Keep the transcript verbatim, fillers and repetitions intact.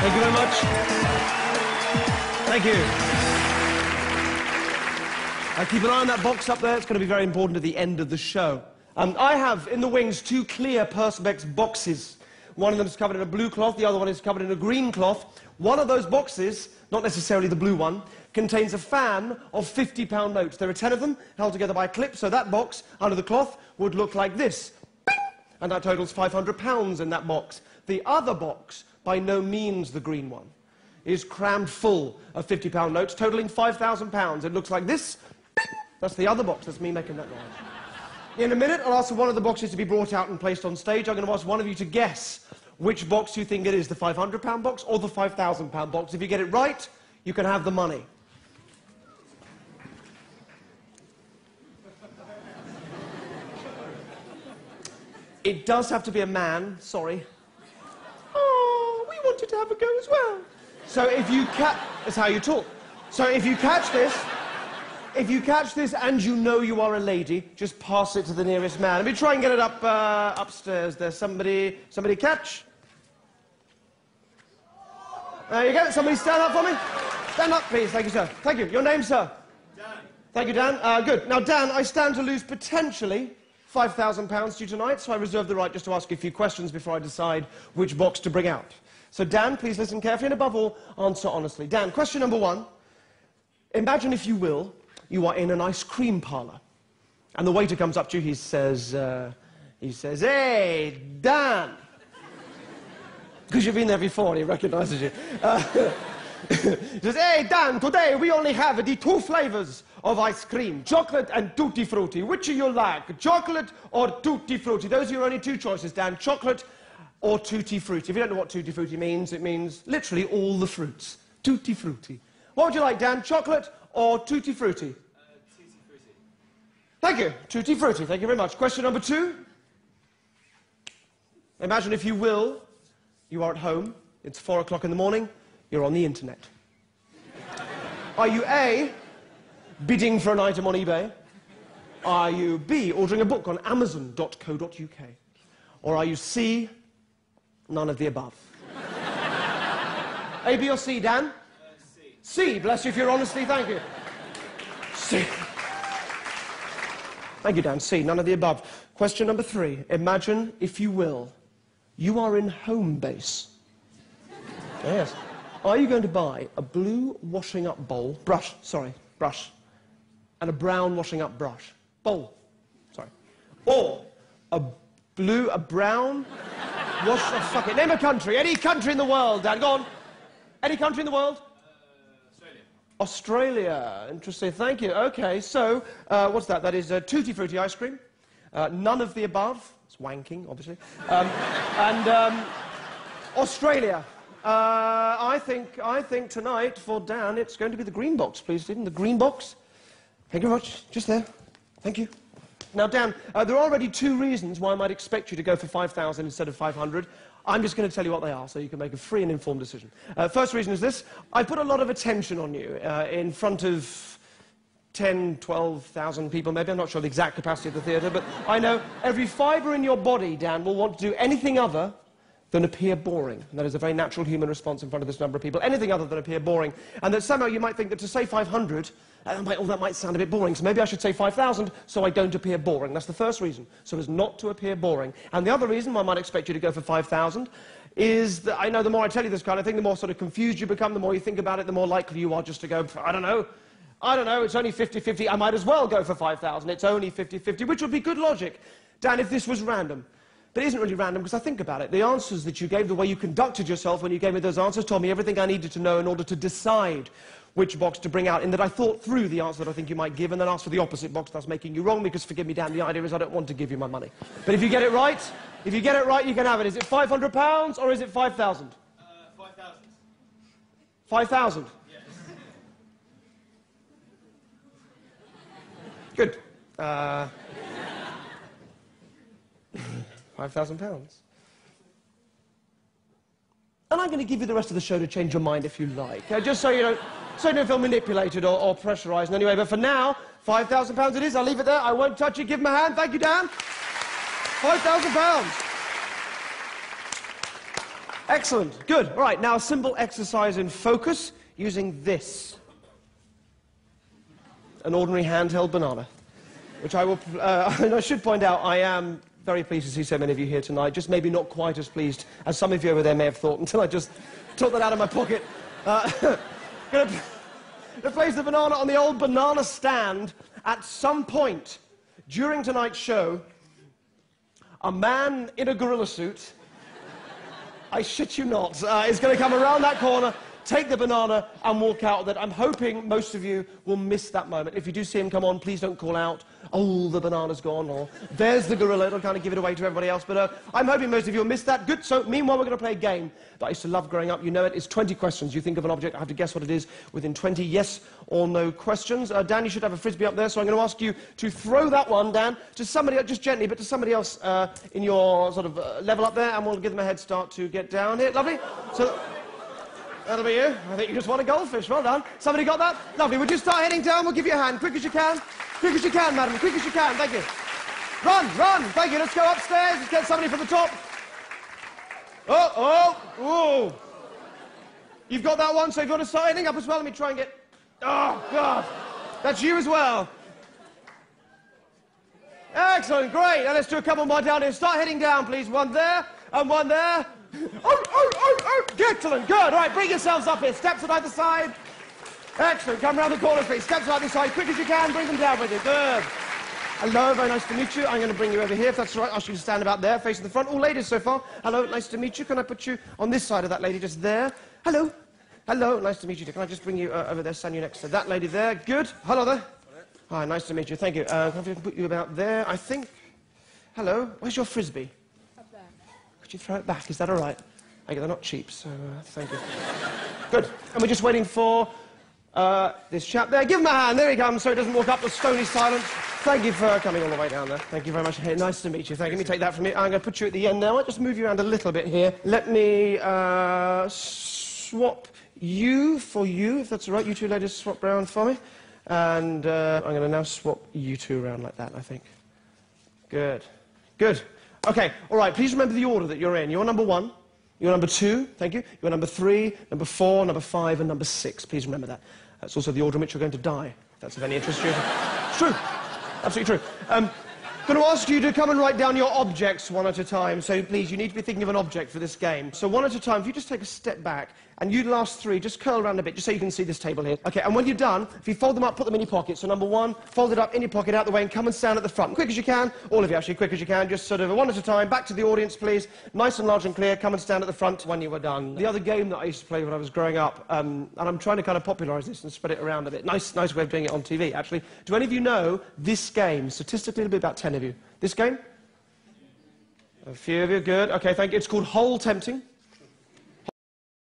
Thank you very much. Thank you. Uh, keep an eye on that box up there. It's going to be very important at the end of the show. Um, I have, in the wings, two clear Perspex boxes. One of them is covered in a blue cloth, the other one is covered in a green cloth. One of those boxes, not necessarily the blue one, contains a fan of fifty pound notes. There are ten of them, held together by a clip, so that box, under the cloth, would look like this. And that totals five hundred pounds in that box. The other box, by no means the green one, is crammed full of fifty pound notes, totaling five thousand pounds. It looks like this. That's the other box. That's me making that noise. In a minute, I'll ask for one of the boxes to be brought out and placed on stage. I'm going to ask one of you to guess which box you think it is, the five hundred pound box or the five thousand pound box. If you get it right, you can have the money. It does have to be a man, sorry. Oh, we wanted to have a go as well. So if you catch... That's how you talk. So if you catch this... If you catch this and you know you are a lady, just pass it to the nearest man. Let me try and get it up uh, upstairs. There's somebody... Somebody catch? There you go. Somebody stand up for me. Stand up, please. Thank you, sir. Thank you. Your name, sir? Dan. Thank you, Dan. Uh, good. Now, Dan, I stand to lose potentially five thousand pounds to you tonight, so I reserve the right just to ask you a few questions before I decide which box to bring out. So, Dan, please listen carefully and, above all, answer honestly. Dan, question number one. Imagine, if you will, you are in an ice cream parlour, and the waiter comes up to you. He says, uh, he says, "Hey, Dan." Because you've been there before and he recognises you. Uh, he says, "Hey, Dan, today we only have the two flavours of ice cream, chocolate and tutti frutti. Which do you like, chocolate or tutti frutti?" Those are your only two choices, Dan, chocolate or tutti frutti. If you don't know what tutti frutti means, it means literally all the fruits. Tutti frutti. What would you like, Dan, chocolate or tutti frutti? Uh, tutti frutti. Thank you. Tutti frutti. Thank you very much. Question number two. Imagine, if you will, you are at home. It's four o'clock in the morning. You're on the internet. Are you A, bidding for an item on eBay? Are you B, ordering a book on amazon dot co dot U K? Or are you C, none of the above? A, B or C, Dan? Uh, C. C, bless you for your honesty, thank you. C. Thank you, Dan. C, none of the above. Question number three. Imagine, if you will, you are in home base. Yes. Are you going to buy a blue washing up bowl, brush, sorry, brush, and a brown washing up brush, bowl, sorry, or a blue, a brown, wash, oh, fuck it, name a country, any country in the world, Dan, go on. Any country in the world? Uh, Australia. Australia, interesting, thank you. Okay, so, uh, what's that? That is uh, Tutti Frutti ice cream, uh, none of the above, it's wanking, obviously, um, and um, Australia. Uh, I think, I think tonight, for Dan, it's going to be the green box, please, Stephen. The green box. Thank you very much. Just there. Thank you. Now, Dan, uh, there are already two reasons why I might expect you to go for five thousand instead of five hundred. I'm just going to tell you what they are, so you can make a free and informed decision. Uh, first reason is this. I put a lot of attention on you uh, in front of ten, twelve thousand people, maybe. I'm not sure the exact capacity of the theatre, but I know every fibre in your body, Dan, will want to do anything other than appear boring. And that is a very natural human response in front of this number of people. Anything other than appear boring. And that somehow you might think that to say five hundred, uh, might, oh, that might sound a bit boring, so maybe I should say five thousand so I don't appear boring. That's the first reason, so as not to appear boring. And the other reason why I might expect you to go for five thousand is that I know the more I tell you this kind of thing, the more sort of confused you become, the more you think about it, the more likely you are just to go, I don't know, I don't know, it's only fifty fifty, I might as well go for five thousand, it's only fifty fifty, which would be good logic. Dan, if this was random. But it isn't really random, because I think about it. The answers that you gave, the way you conducted yourself when you gave me those answers, told me everything I needed to know in order to decide which box to bring out, in that I thought through the answer that I think you might give, and then asked for the opposite box that's making you wrong, because, forgive me, Dan, the idea is I don't want to give you my money. But if you get it right, if you get it right, you can have it. Is it five hundred pounds, or is it five thousand? Uh, five thousand. five thousand? Yes. Good. Uh... five thousand pounds. And I'm going to give you the rest of the show to change your mind if you like. Uh, just so you don't, so you don't feel manipulated or, or pressurised in any way. But for now, five thousand pounds it is. I'll leave it there. I won't touch it. Give him a hand. Thank you, Dan. five thousand pounds. Excellent. Good. All right, now a simple exercise in focus using this. An ordinary handheld banana, which I will... Uh, and I should point out, I am very pleased to see so many of you here tonight, just maybe not quite as pleased as some of you over there may have thought until I just took that out of my pocket. Uh, gonna, gonna place the banana on the old banana stand. At some point during tonight's show, a man in a gorilla suit, I shit you not, uh, is going to come around that corner, take the banana and walk out with it. I'm hoping most of you will miss that moment. If you do see him come on, please don't call out, oh, the banana's gone, or there's the gorilla. It'll kind of give it away to everybody else. But uh, I'm hoping most of you will miss that. Good. So meanwhile, we're going to play a game that I used to love growing up. You know it. It's twenty questions. You think of an object. I have to guess what it is within twenty yes or no questions. Uh, Dan, you should have a Frisbee up there. So I'm going to ask you to throw that one, Dan, to somebody, just gently, but to somebody else uh, in your sort of uh, level up there, and we'll give them a head start to get down here. Lovely. So... that'll be you. I think you just won a goldfish. Well done. Somebody got that? Lovely. Would you start heading down? We'll give you a hand. Quick as you can. Quick as you can, madam. Quick as you can. Thank you. Run, run. Thank you. Let's go upstairs. Let's get somebody from the top. Oh, oh, oh. You've got that one, so if you want to start heading up as well, let me try and get... oh, God. That's you as well. Excellent. Great. Now let's do a couple more down here. Start heading down, please. One there and one there. Oh, oh, oh, oh! Excellent, good. All right, bring yourselves up here. Steps on either side. Excellent. Come round the corner, please. Steps on either side. Quick as you can. Bring them down with you. Good. Hello, very nice to meet you. I'm going to bring you over here, if that's all right. Ask you to stand about there, facing the front. All ladies so far. Hello, nice to meet you. Can I put you on this side of that lady, just there? Hello. Hello, nice to meet you. Can I just bring you uh, over there, stand you next to that lady there? Good. Hello there. Hi, nice to meet you. Thank you. Uh, can I put you about there, I think? Hello. Where's your Frisbee? Could you throw it back? Is that all right? Okay, they're not cheap, so uh, thank you. Good. And we're just waiting for uh, this chap there. Give him a hand. There he comes, so he doesn't walk up the stony silence. Thank you for coming all the way down there. Thank you very much. Hey, nice to meet you. Thank you. Let me take that from you. I'm going to put you at the end now. I'll just move you around a little bit here. Let me uh, swap you for you, if that's all right. You two ladies swap round for me. And uh, I'm going to now swap you two around like that, I think. Good. Good. Okay, all right, please remember the order that you're in. You're number one, you're number two, thank you, you're number three, number four, number five, and number six. Please remember that. That's also the order in which you're going to die, if that's of any interest to you. It's true. Absolutely true. Um, I'm going to ask you to come and write down your objects one at a time. So please, you need to be thinking of an object for this game. So one at a time, if you just take a step back, and you last three, just curl around a bit, just so you can see this table here. Okay, and when you're done, if you fold them up, put them in your pocket. So number one, fold it up in your pocket, out the way, and come and stand at the front. Quick as you can, all of you actually, quick as you can, just sort of one at a time, back to the audience, please. Nice and large and clear, come and stand at the front when you were done. The other game that I used to play when I was growing up, um, and I'm trying to kind of popularise this and spread it around a bit. Nice, nice way of doing it on T V, actually. Do any of you know this game? Statistically, it'll be about ten of you. This game? A few of you, good. Okay, thank you. It's called Hole Tempting.